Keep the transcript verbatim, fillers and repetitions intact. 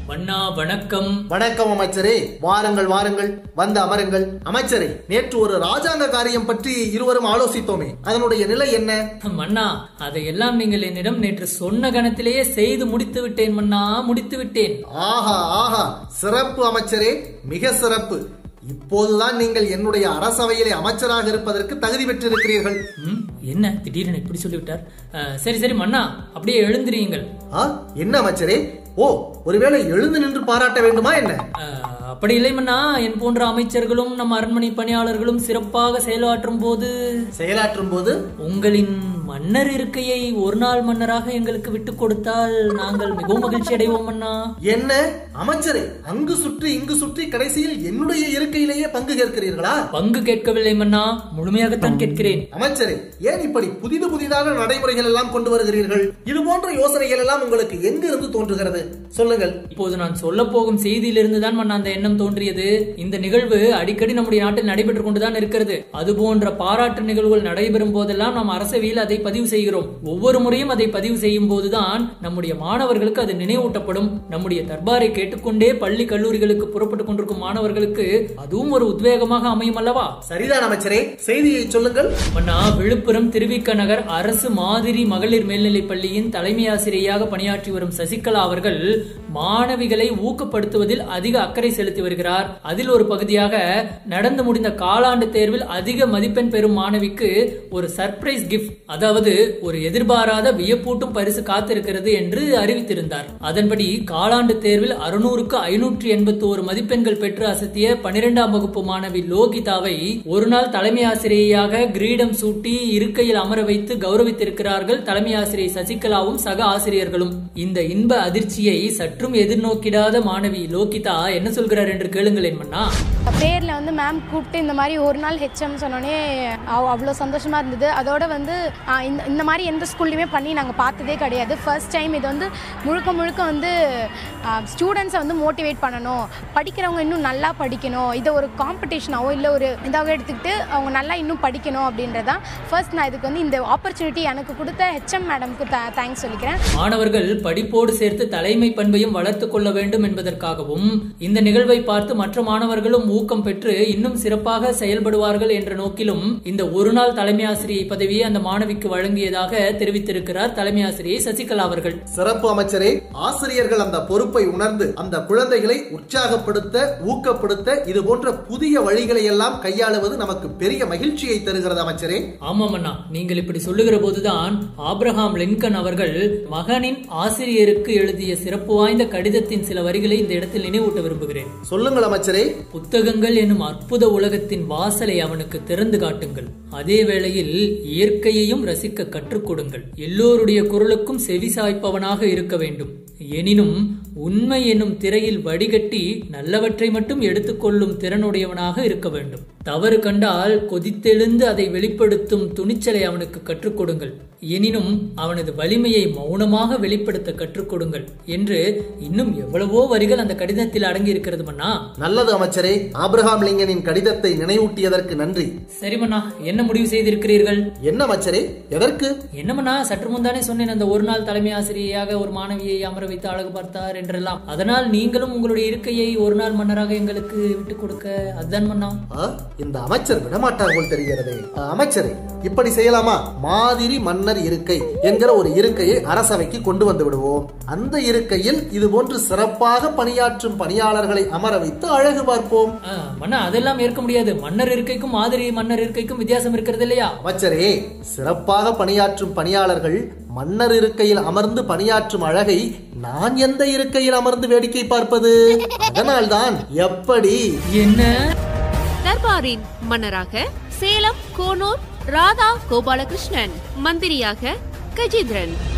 மன்னா வணக்கம். வணக்கம் அமைச்சரே. வாருங்கள் வாருங்கள், வந்து அமருங்கள். அமைச்சரே, நேற்று ஒரு ராஜாங்க காரியம் பற்றி இருவரும் ஆலோசித்தோமே, அதனுடைய நிலை என்ன? மன்னா, அதையெல்லாம் நீங்கள் என்னிடம் நேற்று சொன்ன கணத்திலேயே செய்து முடித்து விட்டேன் மன்னா, முடித்து விட்டேன். ஆஹா ஆஹா, சிறப்பு அமைச்சரே, மிக சிறப்பு. இப்போதுதான் நீங்கள் என்னுடைய அரசவையிலே அமைச்சராக இருப்பதற்கு தகுதி பெற்றிருக்கிறீர்கள். என்ன திடீரென இப்படி சொல்லிவிட்டார்? சரி சரி மன்னா, அப்படியே எழுந்திரீங்கள். என்ன அமைச்சரே? ஓ, ஒருவேளை எழுந்து நின்று பாராட்ட வேண்டுமா என்ன? அப்படி இல்லை மன்னா, என் போன்ற அமைச்சர்களும் நம் அரண்மனை பணியாளர்களும் சிறப்பாக செயலாற்றும் போது செயலாற்றும் போது உங்களின் மன்னர் இருக்கையை ஒரு நாள் மன்னராக எங்களுக்கு விட்டுக் கொடுத்தால் நாங்கள் மிகவும் மகிழ்ச்சி அடைவோம் மன்னா. என்ன அமைச்சரே, அங்கு சுற்றி இங்கு சுற்றி கடைசியில் என்னுடைய இருக்கையிலேயே பங்கு கேட்கிறீர்களா? பங்கு கேட்கவில்லை மன்னா, முழுமையாகத்தான் கேட்கிறேன். அமைச்சரே, ஏன் இப்படி புதிது புதிதான நடைமுறைகள் எல்லாம் கொண்டு வருகிறீர்கள்? இது போன்ற யோசனைகள் எல்லாம் உங்களுக்கு எங்கிருந்து தோன்றுகிறது? சொல்லுங்கள். இப்போது நான் சொல்ல போகும் செய்தியிலிருந்து தான் மன்னா அந்த எண்ணம் தோன்றியது. இந்த நிகழ்வு அடிக்கடி நம்முடைய நாட்டில் நடைபெற்றுக் கொண்டுதான் இருக்கிறது. அது போன்ற பாராட்டு நிகழ்வுகள் நடைபெறும் போதெல்லாம் நாம் அரசவையில் அதை பதிவு செய்கிறோம். ஒவ்வொரு முறையும் அதை பதிவு செய்யும் போதுதான் நம்முடைய மாணவர்களுக்கு அது நினைவூட்டப்படும். நம்முடைய தர்பாரை கேட்டுக்கொண்டே பள்ளி கல்லூரிகளுக்கு புறப்பட்டுக் கொண்டிருக்கும் மாணவர்களுக்கு அதுவும் ஒரு உத்வேகமாக அமையும் அல்லவா? சரிதான் அமைச்சரே, செய்தியை சொல்லுங்கள். மன்னா, விழுப்புரம் திருவிக்க நகர் அரசு மாதிரி மகளிர் மேல்நிலைப் பள்ளியின் தலைமை ஆசிரியையாக பணியாற்றி வரும் சசிகலா அவர்கள் மாணவிகளை ஊக்கப்படுத்துவதில் அதிக அக்கறை செலுத்தி வருகிறார். அதில் ஒரு பகுதியாக நடந்து முடிந்த காலாண்டு தேர்வில் அதிக மதிப்பெண் பெறும் மாணவிக்கு ஒரு சர்ப்ரைஸ் கிஃப்ட், அதாவது ஒரு எதிர்பாராத வியப்பூட்டும் பரிசு காத்திருக்கிறது என்று அறிவித்திருந்தார். அதன்படி காலாண்டு தேர்வில் அறுநூறுக்கு ஐநூற்றி எண்பத்தி ஒரு மதிப்பெண்கள் பெற்று அசத்திய பனிரெண்டாம் வகுப்பு மாணவி லோகிதாவை ஒரு நாள் தலைமை ஆசிரியையாக கிரீடம் சூட்டி இருக்கையில் அமர வைத்து கௌரவித்திருக்கிறார்கள் தலைமை ஆசிரியை சசிகலாவும் சக ஆசிரியர்களும். இந்த இன்ப அதிர்ச்சியை சற்றும் எதிர்நோக்கிடாத மாணவி லோகிதா என்ன சொல்கிறார் என்று கேளுங்களேன் மன்னா. பேர்ல வந்து மேம் கூப்பிட்டு இந்த மாதிரி ஒரு நாள் ஹெச்எம் சொன்னோடனே அவ்வளோ சந்தோஷமா இருந்தது. அதோட வந்து இந்த மாதிரி எந்த ஸ்கூல்லையுமே பண்ணி நாங்கள் பார்த்ததே கிடையாது. ஃபர்ஸ்ட் டைம் இது வந்து முழுக்க முழுக்க வந்து ஸ்டூடெண்ட்ஸை வந்து மோட்டிவேட் பண்ணணும், படிக்கிறவங்க இன்னும் நல்லா படிக்கணும், இதை ஒரு காம்படிஷனாவோ இல்லை ஒரு இதாக எடுத்துக்கிட்டு அவங்க நல்லா இன்னும் படிக்கணும் அப்படின்றதான் ஃபர்ஸ்ட் நான் இதுக்கு வந்து இந்த ஆப்பர்ச்சுனிட்டி எனக்கு கொடுத்த ஹெச்எம் மேடம்க்கு தேங்க்ஸ் சொல்லிக்கிறேன். மாணவர்கள் படிப்போடு சேர்த்து தலைமை பண்பையும் வளர்த்துக் கொள்ள வேண்டும் என்பதற்காகவும் இந்த நிகழ்வை பார்த்து மற்ற மாணவர்களும் ஊக்கம் பெற்று இன்னும் சிறப்பாக செயல்படுவார்கள் என்ற நோக்கிலும் இந்த ஒரு நாள் தலைமை ஆசிரியை பதவியை அந்த மாணவிக்கு வழங்கியதாக தெரிவித்திருக்கிறார் தலைமை ஆசிரியை சசிகலா அவர்கள். சிறப்பு அமைச்சரே, ஆசிரியர்கள் அந்த பொறுப்பை உணர்ந்து அந்த குழந்தைகளை உற்சாகப்படுத்த ஊக்கப்படுத்த இது போன்ற புதிய வழிகளை எல்லாம் கையாளுவது நமக்கு பெரிய மகிழ்ச்சியை தருகிறது அமைச்சரே. ஆமாம் அண்ணா, நீங்கள் இப்படி சொல்லுகிற போதுதான் ஆப்ரஹாம் லிங்கன் அவர்கள் மகனின் ஆசிரியருக்கு எழுதிய சிறப்பு வாய்ந்த கடிதத்தின் சில வரிகளை இந்த இடத்தில் நினைவூட்ட விரும்புகிறேன். சொல்லுங்கள் அமைச்சரே. புத்தகங்கள் என்னும் அற்புத உலகத்தின் வாசலை அவனுக்கு திறந்து காட்டுங்கள். அதே வேளையில் இயற்கையையும் ரசிக்க கற்றுக் கொடுங்கள். எல்லோருடைய குரலுக்கும் செவி சாய்ப்பவனாக இருக்க வேண்டும். எனினும் உண்மை என்னும் திரையில் வடிகட்டி நல்லவற்றை மட்டும் எடுத்துக்கொள்ளும் திறனுடையவனாக இருக்க வேண்டும். தவறு கண்டால் கொதித்தெழுந்து அதை வெளிப்படுத்தும் துணிச்சலை அவனுக்கு கற்றுக் கொடுங்கள். எனினும் அவனது வலிமையை மௌனமாக வெளிப்படுத்த கற்றுக் கொடுங்கள் என்று இன்னும் எவ்வளவோ வரிகள் அந்த கடிதத்தில் அடங்கி இருக்கிறது மன்னா. நல்லது அமைச்சரே, ஆப்ரஹாம் லிங்கனின் கடிதத்தை நினைவூட்டியதற்கு நன்றி. சரி மன்னா, என்ன முடிவு செய்திருக்கிறீர்கள்? என்ன அமைச்சரே, எதற்கு? என்ன மன்னா, சற்று முன்தானே சொன்னேன் அந்த ஒரு நாள் தலைமை ஆசிரியையாக ஒரு மாணவியை அமர வைத்து அழகு பார்த்தார் என்றெல்லாம். அதனால் நீங்களும் உங்களுடைய இருக்கையை ஒரு நாள் மன்னராக எங்களுக்கு விட்டுக் கொடுக்க, அதுதான் மன்னா. இந்த அமைச்சர் விடமாட்டார் போல் தெரிகிறது. அமைச்சரே, இப்படி செய்யலாமா? மாதிரி மன்னர் இருக்கை என்கிற ஒரு இருக்கையை அரசவைக்கு கொண்டு வந்து விடுவோம். அந்த இருக்கையில் இது போன்று சிறப்பாக பணியாற்றும் பணியாளர்களை அமர வைத்து அழகு பார்ப்போம். மன்னா, அதெல்லாம் ஏற்க முடியாது. மன்னர் இருக்கைக்கும் மாதிரி மன்னர் இருக்கைக்கும் வித்தியாசம் இருக்கிறது இல்லையா? அமைச்சரே, சிறப்பாக பணியாற்றும் பணியாளர்கள் மன்னர் இருக்கையில் அமர்ந்து பணியாற்றும் அழகை நான் எந்த இருக்கையில் அமர்ந்து வேடிக்கை பார்ப்பது? அதனால்தான். எப்படி? என்ன? தர்பாரின் மன்னராக சேலம் கோனூர் ராதா கோபாலகிருஷ்ணன், மந்திரியாக கஜேந்திரன்.